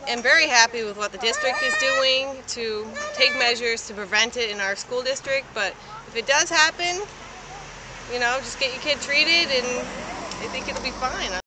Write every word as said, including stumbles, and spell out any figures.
am very happy with what the district is doing to take measures to prevent it in our school district, but if it does happen, you know, just get your kid treated and I think it'll be fine.